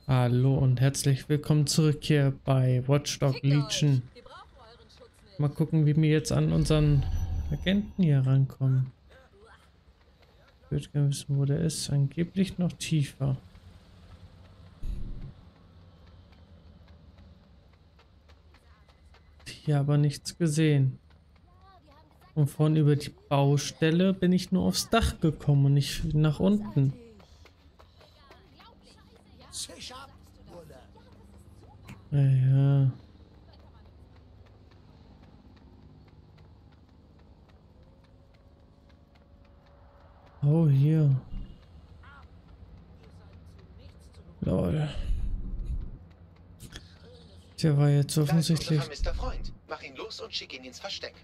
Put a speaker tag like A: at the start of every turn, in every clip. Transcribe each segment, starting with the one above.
A: Hallo und herzlich willkommen zurück hier bei Watch Dogs Legion. Mal gucken, wie wir jetzt an unseren Agenten hier rankommen. Ich würde gerne wissen, wo der ist. Angeblich noch tiefer. Hier aber nichts gesehen. Und vorhin über die Baustelle bin ich nur aufs Dach gekommen und nicht nach unten. Naja. Oh, hier. Lol. Der war jetzt offensichtlich...
B: Da ist unser vermisster Freund. Mach ihn los und schick ihn ins Versteck.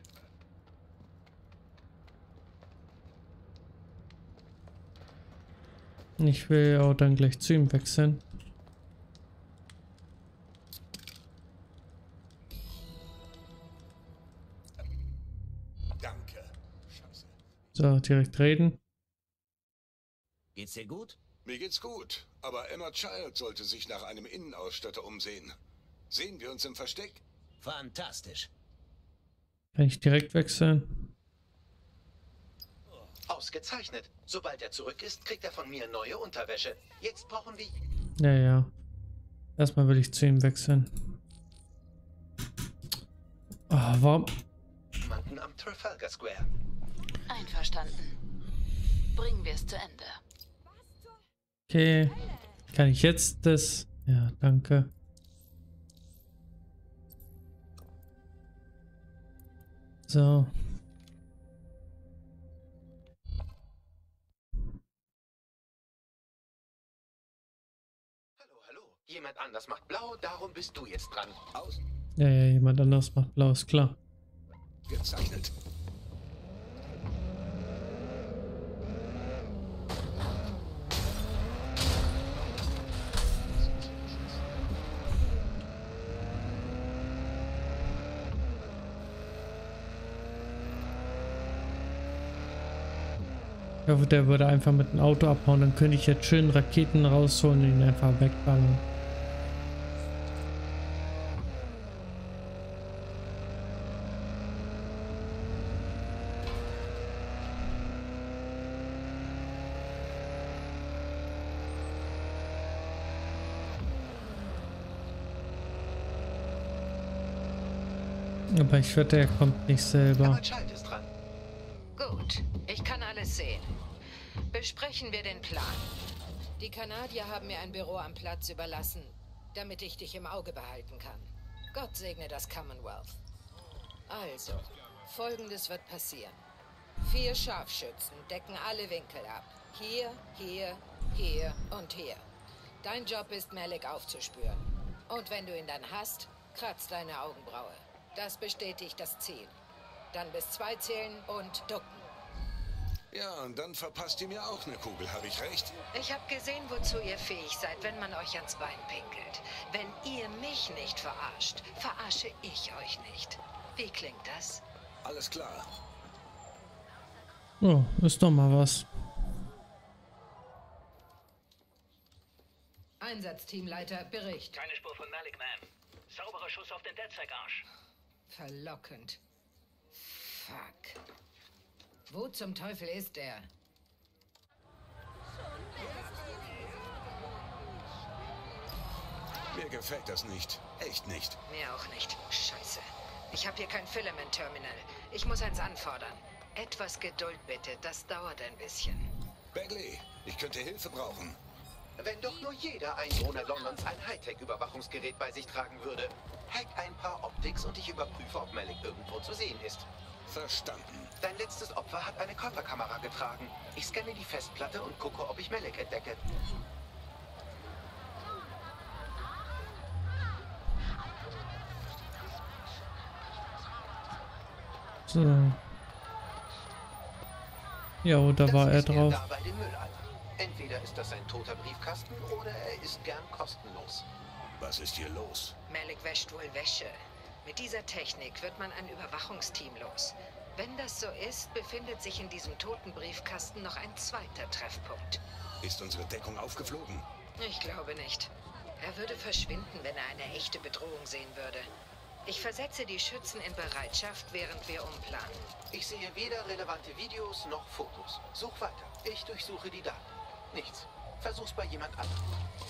A: Ich will auch dann gleich zu ihm wechseln.
C: Danke. Scheiße.
A: So, direkt reden.
D: Geht's dir gut?
C: Mir geht's gut, aber Emma Child sollte sich nach einem Innenausstatter umsehen. Sehen wir uns im Versteck?
D: Fantastisch.
A: Kann ich direkt wechseln?
B: Ausgezeichnet. Sobald er zurück ist, kriegt er von mir neue Unterwäsche. Jetzt brauchen wir...
A: Ja, ja. Erstmal will ich zu ihm wechseln. Ah, warum?
B: Jemanden am Trafalgar Square.
E: Einverstanden. Bringen wir es zu Ende.
A: Okay. Kann ich jetzt das? Ja, danke. So.
B: Hallo, hallo. Jemand anders macht blau, darum bist du jetzt dran.
A: Ja, ja, jemand anders macht blau, ist klar.
C: Gezeichnet.
A: Ich hoffe, der würde einfach mit dem Auto abhauen. Dann könnte ich jetzt schön Raketen rausholen und ihn einfach wegballern. Aber ich wette, er kommt nicht selber.
B: Emma Child ist dran.
F: Gut, ich kann alles sehen. Besprechen wir den Plan. Die Kanadier haben mir ein Büro am Platz überlassen, damit ich dich im Auge behalten kann. Gott segne das Commonwealth. Also, Folgendes wird passieren. 4 Scharfschützen decken alle Winkel ab. Hier, hier, hier und hier. Dein Job ist, Malik aufzuspüren. Und wenn du ihn dann hast, kratz deine Augenbraue. Das bestätigt das Ziel. Dann bis 2 zählen und ducken.
C: Ja, und dann verpasst ihr mir auch eine Kugel, habe ich recht?
F: Ich habe gesehen, wozu ihr fähig seid, wenn man euch ans Bein pinkelt. Wenn ihr mich nicht verarscht, verarsche ich euch nicht. Wie klingt das?
C: Alles klar.
A: Oh, ist doch mal was.
F: Einsatzteamleiter, Bericht.
G: Keine Spur von Malik, Ma'am. Sauberer Schuss auf den DedSec-Arsch.
F: Verlockend. Fuck. Wo zum Teufel ist er?
C: Mir gefällt das nicht. Echt nicht.
F: Mir auch nicht. Scheiße. Ich habe hier kein Filament-Terminal. Ich muss eins anfordern. Etwas Geduld bitte, das dauert ein bisschen.
C: Bagley, ich könnte Hilfe brauchen.
B: Wenn doch nur jeder Einwohner Londons ein Hightech-Überwachungsgerät bei sich tragen würde. Hack ein paar Optics und ich überprüfe, ob Malik irgendwo zu sehen ist.
C: Verstanden.
B: Dein letztes Opfer hat eine Körperkamera getragen. Ich scanne die Festplatte und gucke, ob ich Malik entdecke.
A: So. Ja, da war er
B: ist
A: drauf.
B: da bei dem Mülleimer. Entweder ist das ein toter Briefkasten oder er ist gern kostenlos.
C: Was ist hier los?
F: Malik wäscht wohl Wäsche. Mit dieser Technik wird man ein Überwachungsteam los. Wenn das so ist, befindet sich in diesem toten Briefkasten noch ein zweiter Treffpunkt.
C: Ist unsere Deckung aufgeflogen?
F: Ich glaube nicht. Er würde verschwinden, wenn er eine echte Bedrohung sehen würde. Ich versetze die Schützen in Bereitschaft, während wir umplanen.
B: Ich sehe weder relevante Videos noch Fotos. Such weiter. Ich durchsuche die Daten. Nichts. Versuch's bei jemand anderem.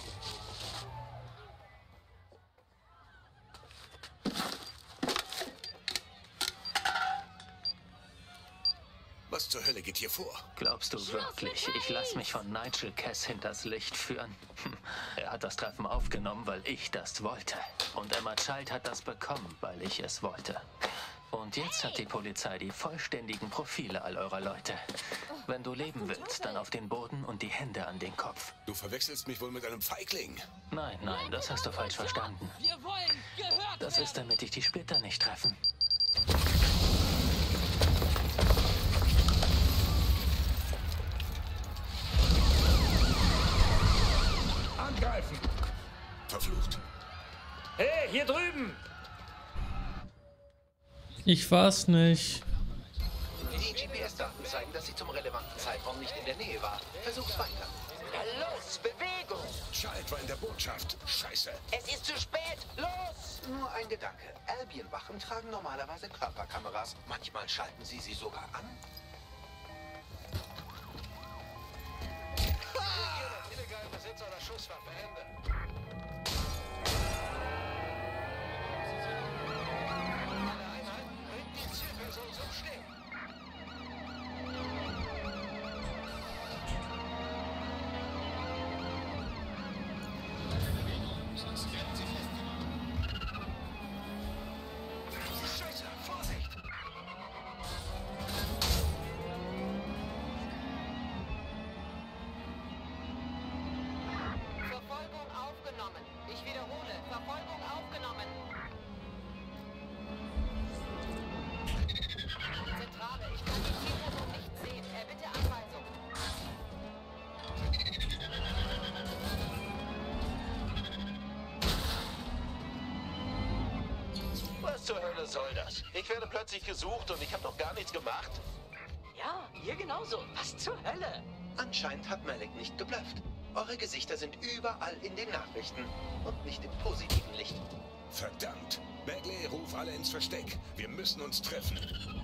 C: Was zur Hölle geht hier vor?
H: Glaubst du wirklich, ich lasse mich von Nigel Cass hinters Licht führen? Er hat das Treffen aufgenommen, weil ich das wollte. Und Emma Child hat das bekommen, weil ich es wollte. Und jetzt hat die Polizei die vollständigen Profile all eurer Leute. Wenn du leben willst, dann auf den Boden und die Hände an den Kopf.
C: Du verwechselst mich wohl mit einem Feigling.
H: Nein, nein, das hast du falsch verstanden.
I: Wir wollen gehört
H: Das ist, damit dich die Splitter nicht treffen.
C: Angreifen! Verflucht.
I: Hey, hier drüben!
A: Ich war's nicht.
B: Die GPS-Daten zeigen, dass sie zum relevanten Zeitraum nicht in der Nähe war. Versuch's weiter.
J: Los, Bewegung!
C: Child war in der Botschaft. Scheiße.
J: Es ist zu spät! Los!
B: Nur ein Gedanke. Albion-Wachen tragen normalerweise Körperkameras. Manchmal schalten sie sogar an.
C: Illegaler Besitz einer Schusswaffe, Ende. Alle Einheiten, bringt die Zielperson zum Stehen. Scheiße, Vorsicht!
F: Verfolgung aufgenommen. Ich wiederhole, Verfolgung aufgenommen. Zentrale, ich kann die Zielperson nicht sehen. Bitte Anweisung.
J: Was zur Hölle soll das? Ich werde plötzlich gesucht und ich habe noch gar nichts gemacht.
I: Ja, hier genauso. Was zur Hölle?
B: Anscheinend hat Malik nicht geblufft. Eure Gesichter sind überall in den Nachrichten und nicht im positiven Licht.
C: Verdammt! Bagley, ruf alle ins Versteck. Wir müssen uns treffen.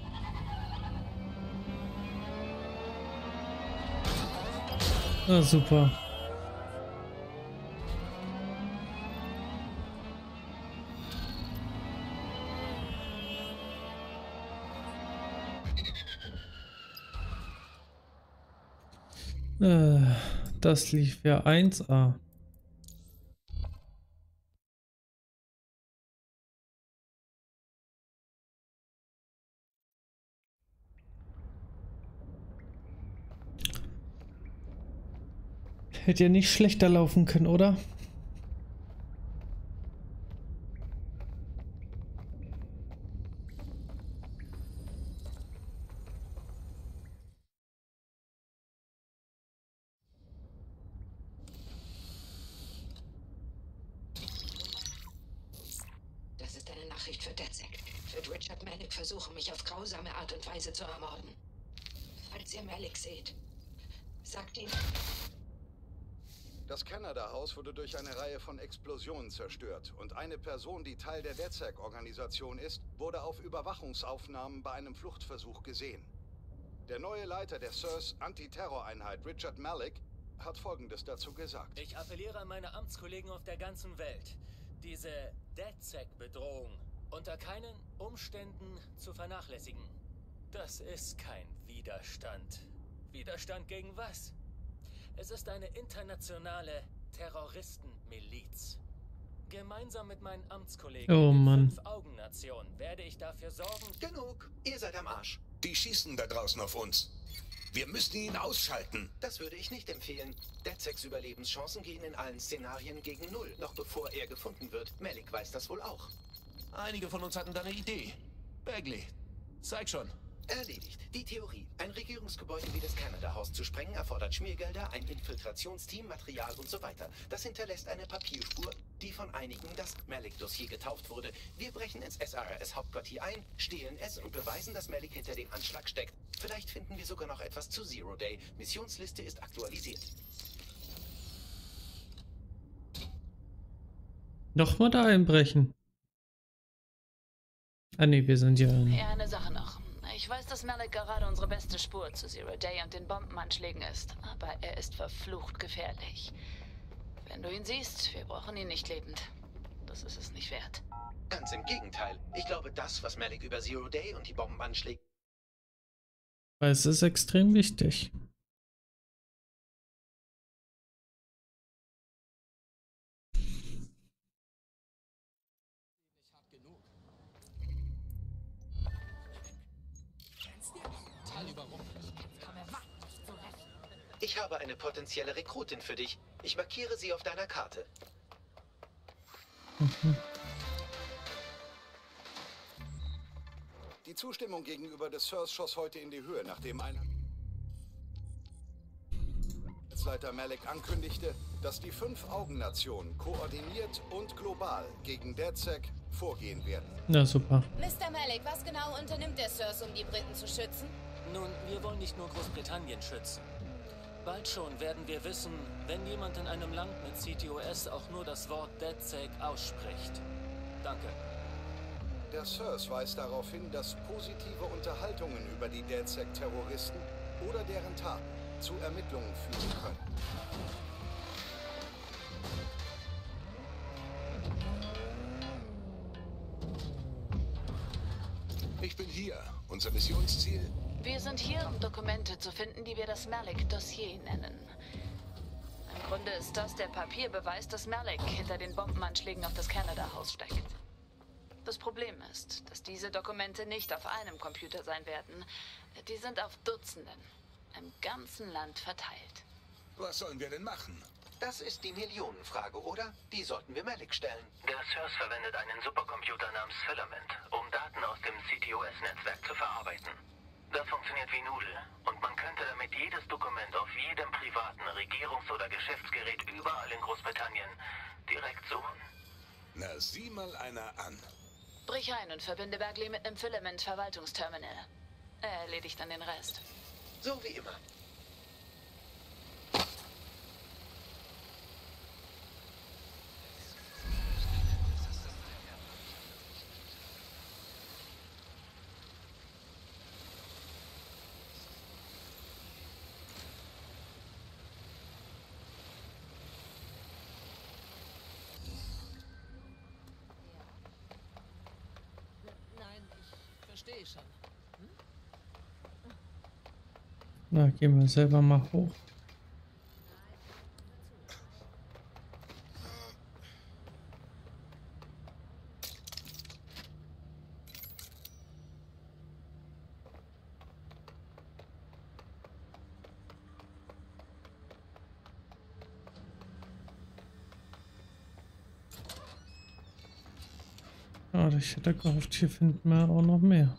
A: Ah, super. Das lief ja 1A. Hätte ja nicht schlechter laufen können, oder?
F: Das ist eine Nachricht für DedSec. Wird Richard Malik versuchen, mich auf grausame Art und Weise zu ermorden. Falls ihr Malik seht, sagt ihm...
K: Das Canada-Haus wurde durch eine Reihe von Explosionen zerstört und eine Person, die Teil der DedSec-Organisation ist, wurde auf Überwachungsaufnahmen bei einem Fluchtversuch gesehen. Der neue Leiter der SIRS Antiterroreinheit, Richard Malik, hat Folgendes dazu gesagt.
L: Ich appelliere an meine Amtskollegen auf der ganzen Welt, diese DedSec-Bedrohung unter keinen Umständen zu vernachlässigen. Das ist kein Widerstand. Widerstand gegen was? Es ist eine internationale Terroristenmiliz. Gemeinsam mit meinen Amtskollegen der Fünf-Augen-Nation werde ich dafür sorgen...
B: Genug, ihr seid am Arsch.
C: Die schießen da draußen auf uns. Wir müssen ihn ausschalten.
B: Das würde ich nicht empfehlen. DedSecs Überlebenschancen gehen in allen Szenarien gegen 0, noch bevor er gefunden wird. Malik weiß das wohl auch.
J: Einige von uns hatten da eine Idee. Bagley, zeig schon.
B: Erledigt. Die Theorie. Ein Regierungsgebäude wie das Canada-Haus zu sprengen erfordert Schmiergelder, ein Infiltrationsteam, Material und so weiter. Das hinterlässt eine Papierspur, die von einigen das Malik-Dossier getauft wurde. Wir brechen ins SRS-Hauptquartier ein, stehlen es und beweisen, dass Malik hinter dem Anschlag steckt. Vielleicht finden wir sogar noch etwas zu Zero Day. Missionsliste ist aktualisiert.
A: Nochmal da einbrechen. Ah ne, wir sind ja...
E: Ja, eine Sache noch. Ich weiß, dass Malik gerade unsere beste Spur zu Zero Day und den Bombenanschlägen ist, aber er ist verflucht gefährlich. Wenn du ihn siehst, wir brauchen ihn nicht lebend. Das ist es nicht wert.
B: Ganz im Gegenteil. Ich glaube, das, was Malik über Zero Day und die Bombenanschläge...
A: Weil es ist extrem wichtig.
B: Ich habe eine potenzielle Rekrutin für dich. Ich markiere sie auf deiner Karte.
K: Die Zustimmung gegenüber des Sirs schoss heute in die Höhe, nachdem ein Leiter Malik ankündigte, dass die Fünf-Augen-Nationen koordiniert und global gegen DedSec vorgehen werden.
A: Na super.
M: Mr. Malik, was genau unternimmt der Sirs, um die Briten zu schützen?
L: Nun, wir wollen nicht nur Großbritannien schützen. Bald schon werden wir wissen, wenn jemand in einem Land mit CTOS auch nur das Wort DedSec ausspricht. Danke.
K: Der Sirs weist darauf hin, dass positive Unterhaltungen über die DedSec-Terroristen oder deren Taten zu Ermittlungen führen können.
C: Ich bin hier. Unser Missionsziel?
E: Wir sind hier, um Dokumente zu finden, die wir das Malik-Dossier nennen. Im Grunde ist das der Papierbeweis, dass Malik hinter den Bombenanschlägen auf das Canada-Haus steckt. Das Problem ist, dass diese Dokumente nicht auf einem Computer sein werden. Die sind auf Dutzenden, im ganzen Land verteilt.
C: Was sollen wir denn machen?
B: Das ist die Millionenfrage, oder? Die sollten wir Malik stellen.
H: Der Sirs verwendet einen Supercomputer namens Filament, um Daten aus dem CTOS-Netzwerk zu verarbeiten. Das funktioniert wie Nudel und man könnte damit jedes Dokument auf jedem privaten Regierungs- oder Geschäftsgerät überall in Großbritannien direkt suchen.
C: Na, sieh mal einer an.
E: Brich ein und verbinde Bagley mit einem Filament-Verwaltungsterminal. Er erledigt dann den Rest.
B: So wie immer.
F: Schon.
A: Na, gehen wir selber mal hoch. Ah, ich hätte gehofft, hier finden wir auch noch mehr.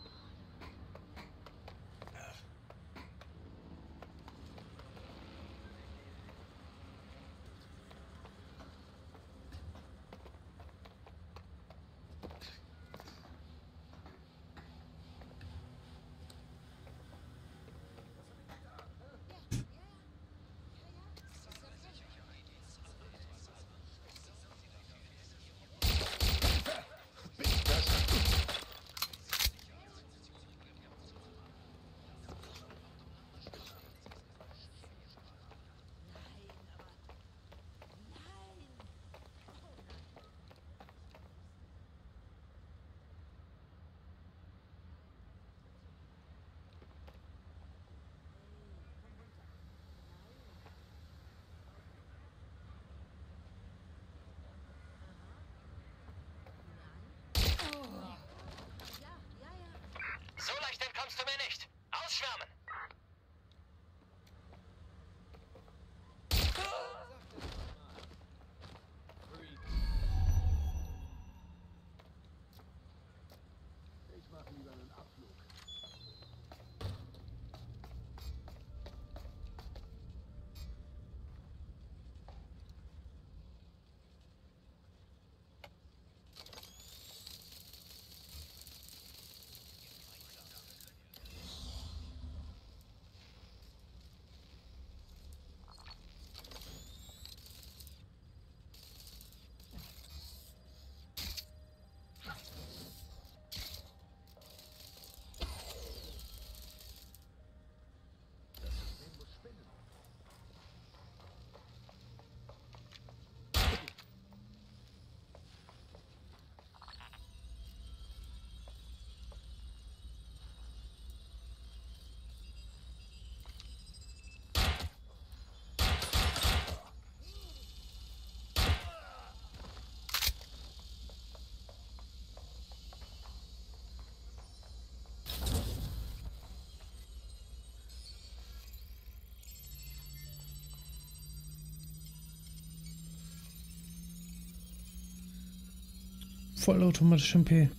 A: Vollautomatisch MP.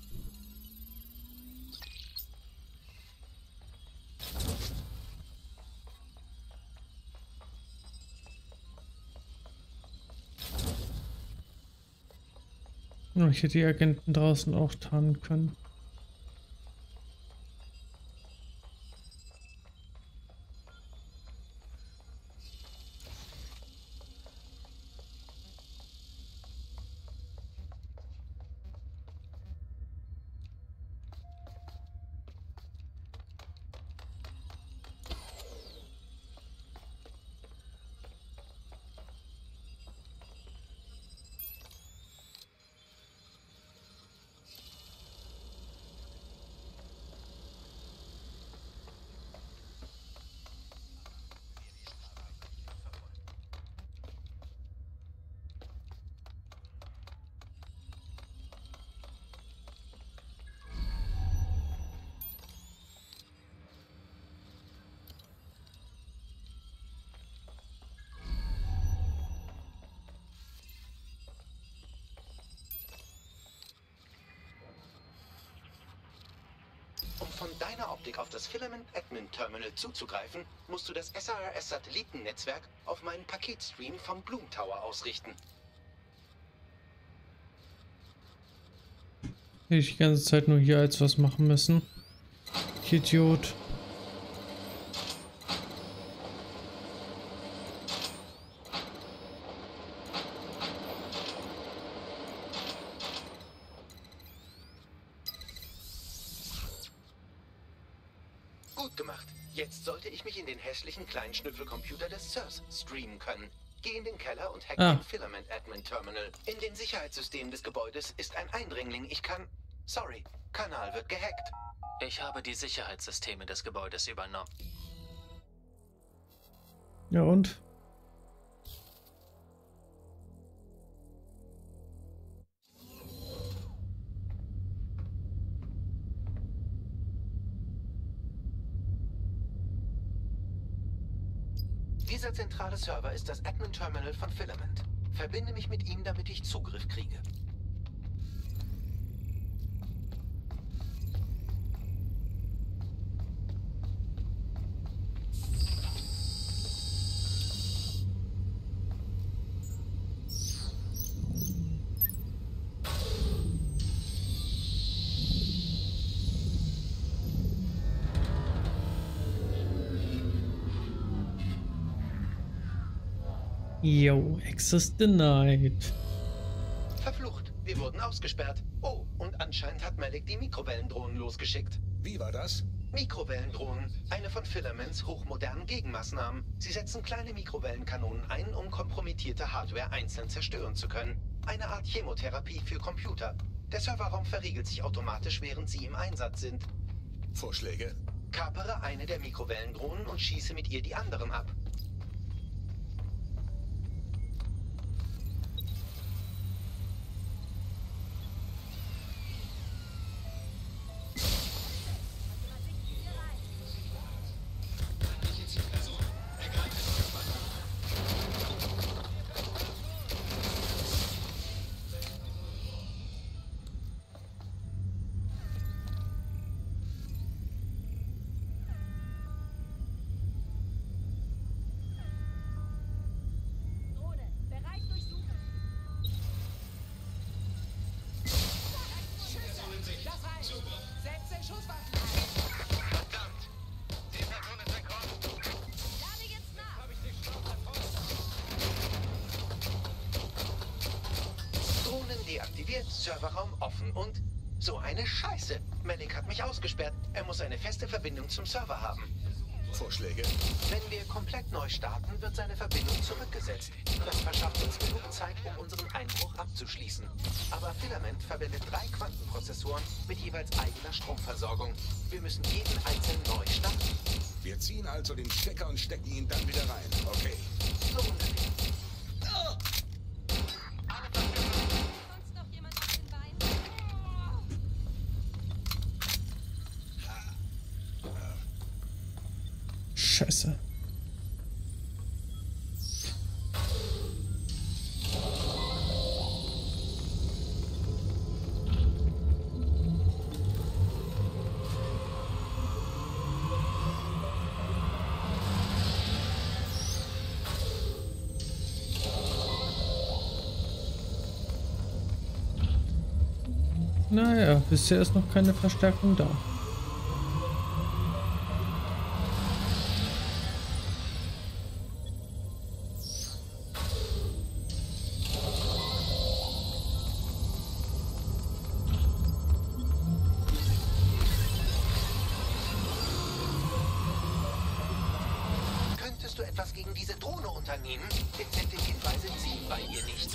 A: Ich hätte die Agenten draußen auch tarnen können.
B: Um von deiner Optik auf das Filament Admin Terminal zuzugreifen, musst du das SARS-Satellitennetzwerk auf meinen Paketstream vom Bloom Tower ausrichten.
A: Hätte ich die ganze Zeit nur hier als was machen müssen. Ich Idiot.
B: Gut gemacht. Jetzt sollte ich mich in den hässlichen kleinen Schnüffelcomputer des SIRS streamen können. Geh in den Keller und hack den Filament Admin Terminal. In den Sicherheitssystemen des Gebäudes ist ein Eindringling. Ich kann... Sorry, Kanal wird gehackt.
H: Ich habe die Sicherheitssysteme des Gebäudes übernommen.
A: Ja und?
B: Dieser zentrale Server ist das Admin-Terminal von Filament. Verbinde mich mit ihm, damit ich Zugriff kriege.
A: Yo, Access denied.
B: Verflucht, wir wurden ausgesperrt. Oh, und anscheinend hat Malik die Mikrowellendrohnen losgeschickt.
C: Wie war das?
B: Mikrowellendrohnen, eine von Filaments hochmodernen Gegenmaßnahmen. Sie setzen kleine Mikrowellenkanonen ein, um kompromittierte Hardware einzeln zerstören zu können. Eine Art Chemotherapie für Computer. Der Serverraum verriegelt sich automatisch, während sie im Einsatz sind.
C: Vorschläge?
B: Kapere eine der Mikrowellendrohnen und schieße mit ihr die anderen ab. Deaktiviert, Serverraum offen und... So eine Scheiße. Malik hat mich ausgesperrt. Er muss eine feste Verbindung zum Server haben.
C: Vorschläge?
B: Wenn wir komplett neu starten, wird seine Verbindung zurückgesetzt. Das verschafft uns genug Zeit, um unseren Einbruch abzuschließen. Aber Filament verbindet 3 Quantenprozessoren mit jeweils eigener Stromversorgung. Wir müssen jeden einzeln neu starten.
C: Wir ziehen also den Stecker und stecken ihn dann wieder rein, okay?
B: So ungefähr.
A: Scheiße. Naja, bisher ist noch keine Verstärkung da.
B: Könntest du etwas gegen diese Drohne unternehmen? Dezente Hinweise ziehen bei ihr nicht.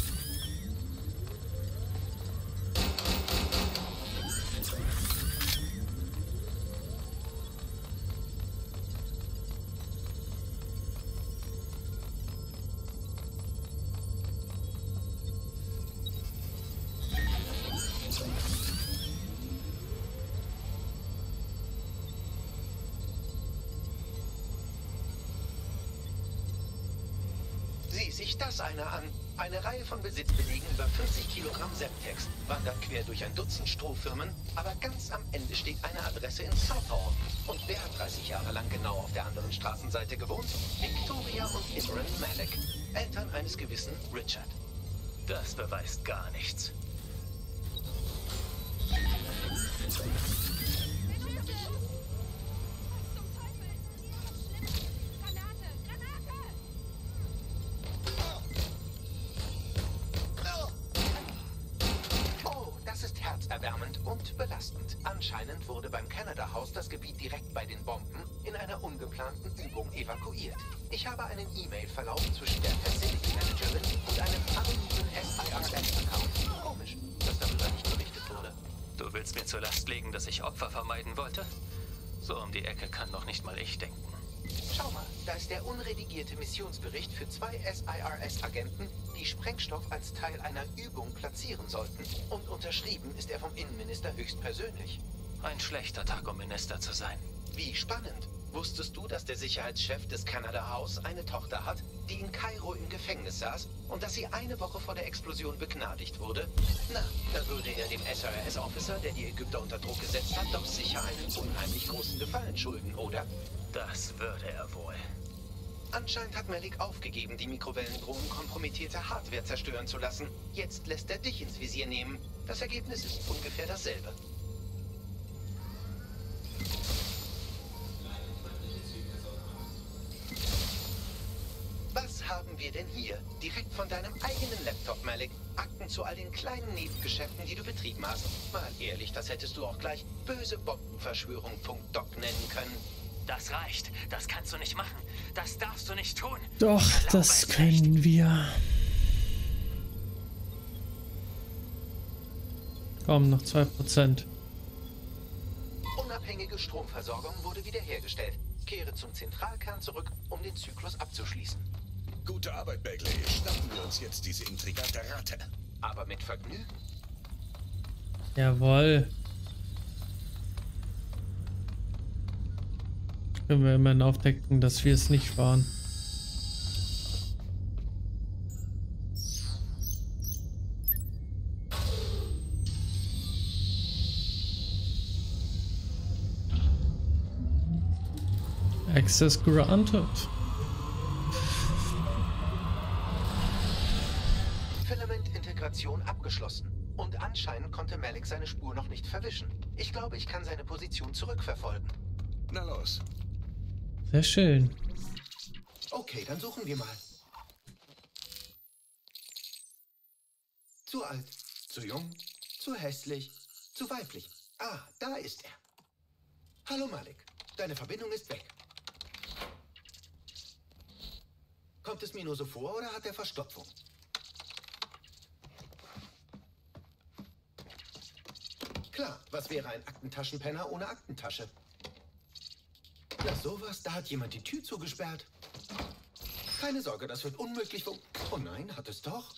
B: Sieh sich das einer an. Eine Reihe von Besitzbelegen über 50 Kilogramm Septex wandert quer durch ein Dutzend Strohfirmen, aber ganz am Ende steht eine Adresse in Southall. Und wer hat 30 Jahre lang genau auf der anderen Straßenseite gewohnt? Victoria und Imran Malik, Eltern eines gewissen Richard.
L: Das beweist gar nichts.
B: Herzerwärmend und belastend. Anscheinend wurde beim Canada House das Gebiet direkt bei den Bomben in einer ungeplanten Übung evakuiert. Ich habe einen E-Mail-Verlauf zwischen der Facility Managerin und einem anonymen SIRS-Account. Komisch, dass darüber nicht berichtet wurde.
H: Du willst mir zur Last legen, dass ich Opfer vermeiden wollte? So um die Ecke kann noch nicht mal ich denken.
B: Schau mal, da ist der unredigierte Missionsbericht für 2 SIRS-Agenten, die Sprengstoff als Teil einer Übung platzieren sollten. Und unterschrieben ist er vom Innenminister höchstpersönlich.
H: Ein schlechter Tag, um Minister zu sein.
B: Wie spannend. Wusstest du, dass der Sicherheitschef des Canada House eine Tochter hat, die in Kairo im Gefängnis saß und dass sie eine Woche vor der Explosion begnadigt wurde? Na, da würde er dem SIRS-Officer, der die Ägypter unter Druck gesetzt hat, doch sicher einen unheimlich großen Gefallen schulden, oder?
L: Das würde er wohl.
B: Anscheinend hat Malik aufgegeben, die Mikrowellendrohnen kompromittierte Hardware zerstören zu lassen. Jetzt lässt er dich ins Visier nehmen. Das Ergebnis ist ungefähr dasselbe. Was haben wir denn hier? Direkt von deinem eigenen Laptop, Malik. Akten zu all den kleinen Nebengeschäften, die du betrieben hast. Mal ehrlich, das hättest du auch gleich böse Bombenverschwörung.doc nennen können.
L: Das reicht. Das kannst du nicht machen. Das darfst du nicht tun.
A: Doch, das können wir. Komm, noch 2%.
B: Unabhängige Stromversorgung wurde wiederhergestellt. Kehre zum Zentralkern zurück, um den Zyklus abzuschließen.
C: Gute Arbeit, Bagley. Schnappen wir uns jetzt diese intrigante Ratte.
B: Aber mit Vergnügen.
A: Jawohl. Können wir immerhin aufdecken, dass wir es nicht waren. Access granted.
B: Filament-Integration abgeschlossen. Und anscheinend konnte Malik seine Spur noch nicht verwischen. Ich glaube, ich kann seine Position zurückverfolgen.
C: Na los.
A: Sehr schön.
B: Okay, dann suchen wir mal. Zu alt, zu jung, zu hässlich, zu weiblich. Ah, da ist er. Hallo Malik, deine Verbindung ist weg. Kommt es mir nur so vor oder hat er Verstopfung? Klar, was wäre ein Aktentaschenpenner ohne Aktentasche? Na sowas, da hat jemand die Tür zugesperrt. Keine Sorge, das wird unmöglich. Oh nein, hat es doch.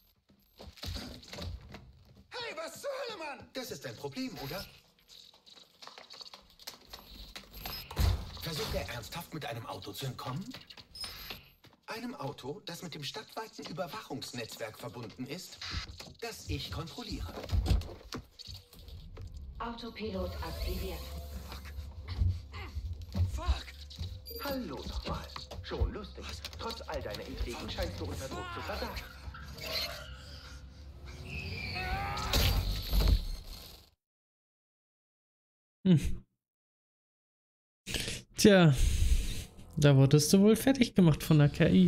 B: Hey, was zur Hölle, Mann? Das ist ein Problem, oder? Versucht er ernsthaft mit einem Auto zu entkommen? Einem Auto, das mit dem stadtweiten Überwachungsnetzwerk verbunden ist, das ich kontrolliere.
N: Autopilot aktiviert.
B: Fuck! Hallo nochmal. Schon lustig. Trotz all deiner Intrigen scheinst du unter Druck zu versagen.
A: Tja, da wurdest du wohl fertig gemacht von der KI.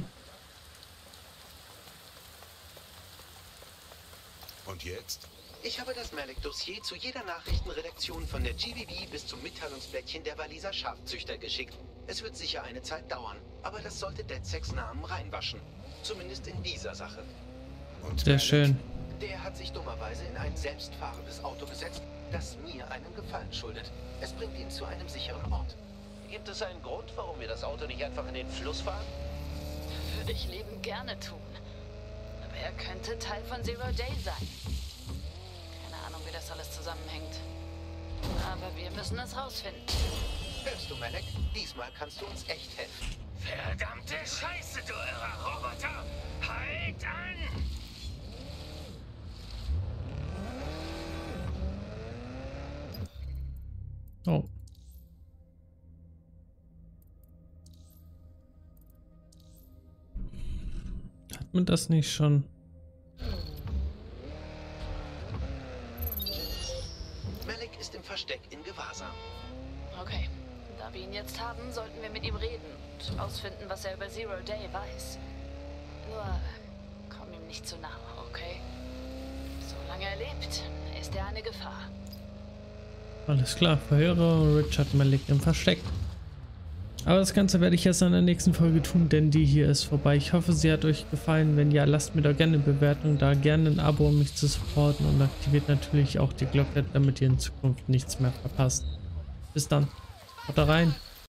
C: Und jetzt?
B: Ich habe das Malik-Dossier zu jeder Nachrichtenredaktion von der GVB bis zum Mitteilungsblättchen der Waliser Schafzüchter geschickt. Es wird sicher eine Zeit dauern, aber das sollte DedSecs Namen reinwaschen. Zumindest in dieser Sache.
C: Und
A: sehr schön.
B: Der hat sich dummerweise in ein selbstfahrendes Auto gesetzt, das mir einen Gefallen schuldet. Es bringt ihn zu einem sicheren Ort.
J: Gibt es einen Grund, warum wir das Auto nicht einfach in den Fluss fahren?
E: Würde ich liebend gerne tun. Aber er könnte Teil von Zero Day sein. Keine Ahnung, wie das alles zusammenhängt. Aber wir müssen es rausfinden.
B: Hörst du, Malek? Diesmal kannst du uns echt helfen.
G: Verdammte Scheiße, du irrer Roboter! Halt an!
A: Oh. Hat man das nicht schon?
B: Malek ist im Versteck in Gewahrsam.
E: Okay, da wir ihn jetzt haben, sollten wir mit ihm reden und ausfinden, was er über Zero Day weiß. Nur, komm ihm nicht zu nah, okay? Solange er lebt, ist er eine Gefahr.
A: Alles klar, Verhörer Richard Malek im Versteck. Aber das Ganze werde ich erst in der nächsten Folge tun, denn die hier ist vorbei. Ich hoffe, sie hat euch gefallen. Wenn ja, lasst mir doch gerne eine Bewertung da, gerne ein Abo, um mich zu supporten, und aktiviert natürlich auch die Glocke, damit ihr in Zukunft nichts mehr verpasst. Bis dann, haut da rein.